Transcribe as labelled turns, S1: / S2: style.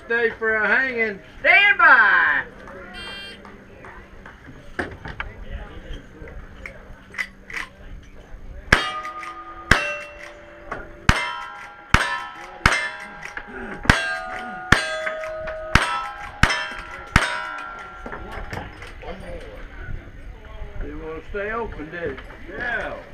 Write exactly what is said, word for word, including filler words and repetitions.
S1: stay for a hanging.
S2: Stand by.
S1: You want to stay open, did you?
S3: Yeah.